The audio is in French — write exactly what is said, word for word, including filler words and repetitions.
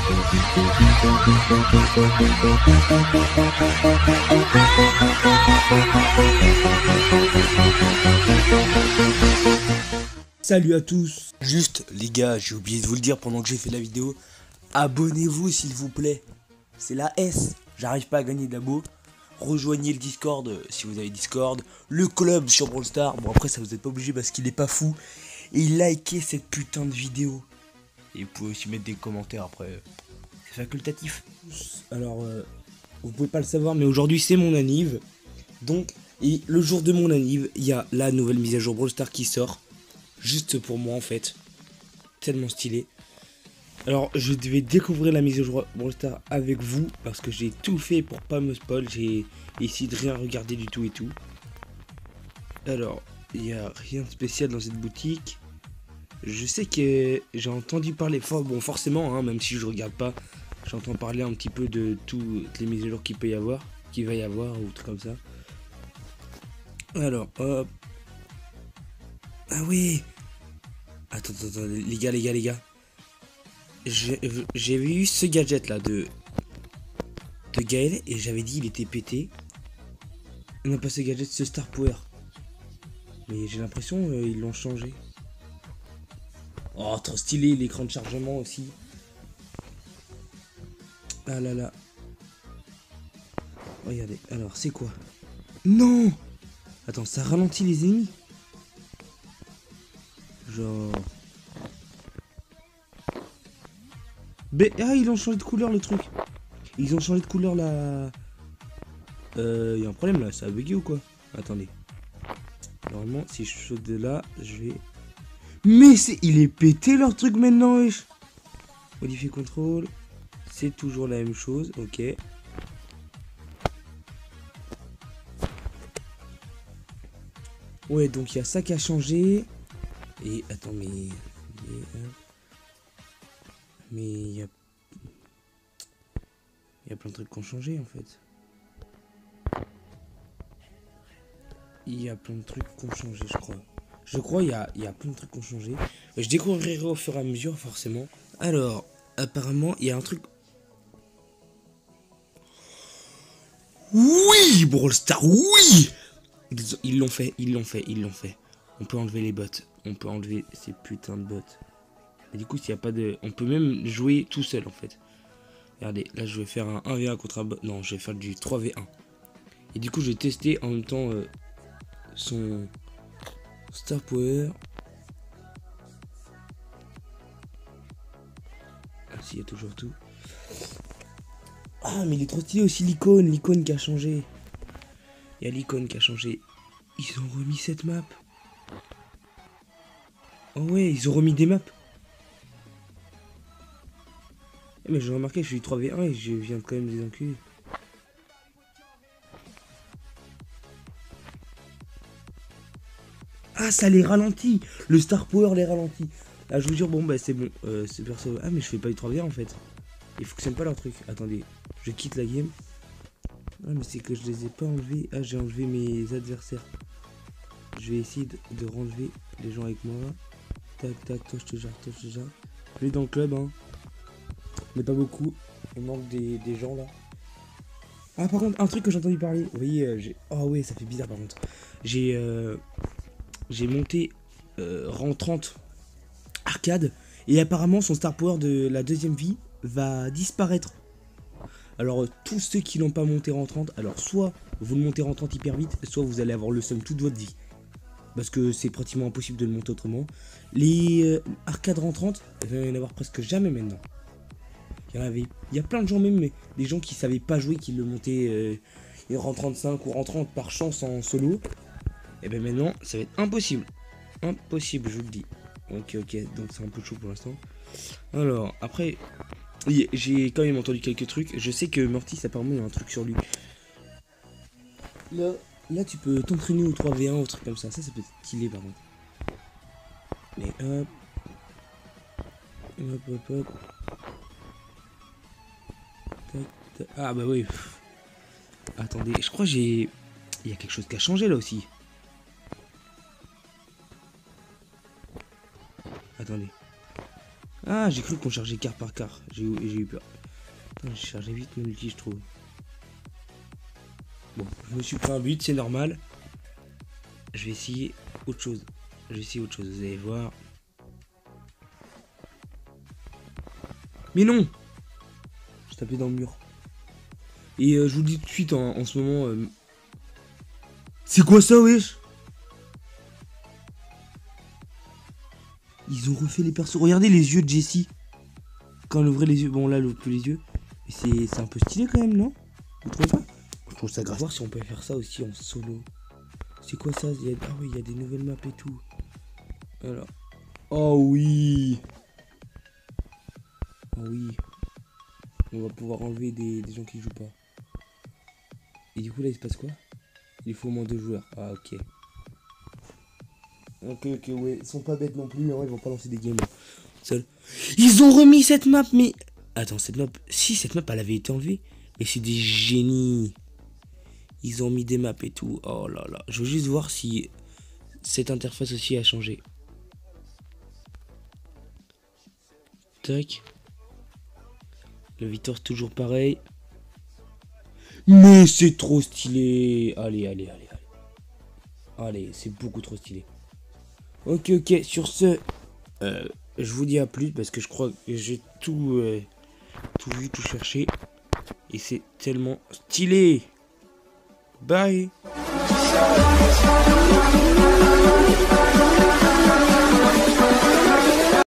Salut à tous. Juste les gars, j'ai oublié de vous le dire pendant que j'ai fait la vidéo. Abonnez-vous s'il vous plaît. C'est la S. J'arrive pas à gagner d'abos. Rejoignez le Discord euh, si vous avez Discord. Le club sur Brawl Stars. Bon après ça vous êtes pas obligé parce qu'il est pas fou. Et likez cette putain de vidéo. Et vous pouvez aussi mettre des commentaires après. C'est facultatif. Alors euh, vous pouvez pas le savoir mais aujourd'hui c'est mon anniv. Donc et le jour de mon anniv, il y a la nouvelle mise à jour Brawl Stars qui sort. Juste pour moi en fait. Tellement stylé. Alors je devais découvrir la mise à jour Brawl Stars avec vous. Parce que j'ai tout fait pour pas me spoil. J'ai essayé de rien regarder du tout et tout. Alors il n'y a rien de spécial dans cette boutique. Je sais que j'ai entendu parler. Bon forcément hein, même si je regarde pas. J'entends parler un petit peu de toutes les mises à jour qu'il peut y avoir. Qu'il va y avoir ou trucs comme ça. Alors hop. Ah oui. Attends, attends, attends, les gars, les gars, les gars. J'ai eu ce gadget là de de Gaël et j'avais dit il était pété. Non pas ce gadget, ce Star Power. Mais j'ai l'impression euh, ils l'ont changé. Oh trop stylé, l'écran de chargement aussi. Ah là là. Regardez, alors c'est quoi? Non. Attends, ça ralentit les ennemis. Genre... Mais... Ah, ils ont changé de couleur le truc. Ils ont changé de couleur là. Euh... Y a un problème là, ça a bugué ou quoi? Attendez. Normalement, si je saute de là, je vais... Mais c'est... Il est pété leur truc maintenant, wesh. Modifier contrôle. C'est toujours la même chose, ok. Ouais, donc il y a ça qui a changé. Et attends, mais... Mais il y a... Il y a plein de trucs qui ont changé en fait. Il y a plein de trucs qui ont changé, je crois. Je crois il y a, il y a plein de trucs qui ont changé. Je découvrirai au fur et à mesure, forcément. Alors, apparemment, il y a un truc... Oui, Brawl Stars, oui. Ils l'ont fait, ils l'ont fait, ils l'ont fait. On peut enlever les bots. On peut enlever ces putains de bots. Et du coup, s'il n'y a pas de... On peut même jouer tout seul, en fait. Regardez, là, je vais faire un un v un contre un bot. Non, je vais faire du trois v un. Et du coup, je vais tester en même temps euh, son Star Power. Ah, s'il y a toujours tout. Ah, mais il est trop stylé aussi, l'icône. L'icône qui a changé. Il y a l'icône qui a changé. Ils ont remis cette map. Oh ouais, ils ont remis des maps. Mais j'ai remarqué que je suis trois v un et je viens quand même des enculés. Ah, ça les ralentit. Le Star Power les ralentit. Là, je vous jure, bon, bah c'est bon. Euh, c'est perso. Ah, mais je fais pas du trois v un en fait. Ils fonctionnent pas leur truc. Attendez, je quitte la game. Ah, mais c'est que je les ai pas enlevés. Ah, j'ai enlevé mes adversaires. Je vais essayer de, de renlever les gens avec moi. Tac, tac, toi je te gère, toi je te gère. Je vais dans le club, hein. Mais pas beaucoup. On manque des, des gens là. Ah, par contre, un truc que j'ai entendu parler. Vous voyez, euh, j'ai. Oh, ouais, ça fait bizarre par contre. J'ai. Euh, j'ai monté euh, rang trente arcade. Et apparemment, son Star Power de la deuxième vie va disparaître. Alors, euh, tous ceux qui n'ont pas monté rang trente, alors soit vous le montez rang trente hyper vite, soit vous allez avoir le seum toute votre vie. Parce que c'est pratiquement impossible de le monter autrement. Les euh, arcades rang trente, il va y en avoir presque jamais maintenant. Il y en avait, il y a plein de gens même, mais des gens qui savaient pas jouer, qui le montaient euh, rang trente-cinq ou rang trente par chance en solo. Et bien maintenant, ça va être impossible. Impossible, je vous le dis. Ok, ok, donc c'est un peu chaud pour l'instant. Alors, après, j'ai quand même entendu quelques trucs. Je sais que Mortis, apparemment, il y a un truc sur lui. Là, là tu peux t'entraîner au trois v un ou truc comme ça. Ça, ça peut être stylé par contre. Mais hop. Hop, hop, hop. Tac, tac. Ah bah oui. Attendez, je crois que j'ai... Il y a quelque chose qui a changé là aussi. Attendez. Ah, j'ai cru qu'on chargeait quart par quart. J'ai eu peur. J'ai chargé vite mon ulti, je trouve. Bon, je me suis pris un but, c'est normal. Je vais essayer autre chose. Je vais essayer autre chose, vous allez voir. Mais non! Je tapais dans le mur. Et euh, je vous le dis tout de suite, en, en ce moment... Euh... C'est quoi ça, wesh? Ils ont refait les persos. Regardez les yeux de Jessie. Quand elle ouvrait les yeux... Bon, là, elle ouvre plus les yeux. Mais c'est un peu stylé quand même, non? Vous trouvez pas? Je trouve ça grave. On va voir si on peut faire ça aussi en solo. C'est quoi ça? Il y a... Ah oui, il y a des nouvelles maps et tout. Alors... Oh oui! Oh oui. On va pouvoir enlever des, des gens qui jouent pas. Et du coup là il se passe quoi? Il faut au moins deux joueurs. Ah ok. Ok ok ouais. Ils sont pas bêtes non plus, hein, ils vont pas lancer des games seuls. Ils ont remis cette map mais... Attends cette map... Si cette map elle avait été enlevée. Mais c'est des génies. Ils ont mis des maps et tout. Oh là là. Je veux juste voir si cette interface aussi a changé. Tac. Le Victor toujours pareil. Mais c'est trop stylé. Allez, allez, allez, allez. Allez, c'est beaucoup trop stylé. Ok, ok. Sur ce, euh, je vous dis à plus parce que je crois que j'ai tout, euh, tout vu, tout cherché. Et c'est tellement stylé. Bye.